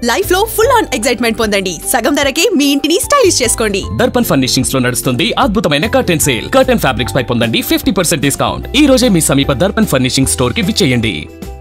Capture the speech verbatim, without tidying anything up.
Life లో full on excitement పొందండి. సగం ధరకే మీ ఇంటిని స్టైలిష్ చేసుకోండి. దర్పన్ ఫర్నిషింగ్స్ లో నడుస్తుంది అద్భుతమైన కర్టెన్ సేల్. కర్టెన్ ఫ్యాబ్రిక్స్ పై పొందండి ఫిఫ్టీ పర్సెంట్ డిస్కౌంట్. ఈ రోజే మీ సమీప దర్పన్ ఫర్నిషింగ్ స్టోర్ కి విచ్చేయండి.